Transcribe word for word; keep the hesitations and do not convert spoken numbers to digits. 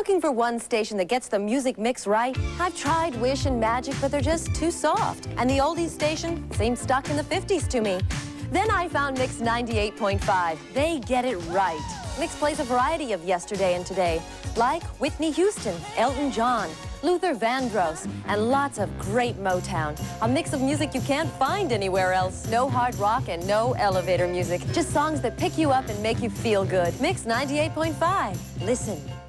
Looking for one station that gets the music mix right? I've tried Wish and Magic, but they're just too soft. And the oldies station seems stuck in the fifties to me. Then I found Mix ninety-eight point five. They get it right. Mix plays a variety of yesterday and today, like Whitney Houston, Elton John, Luther Vandross, and lots of great Motown. A mix of music you can't find anywhere else. No hard rock and no elevator music. Just songs that pick you up and make you feel good. Mix ninety-eight point five. Listen.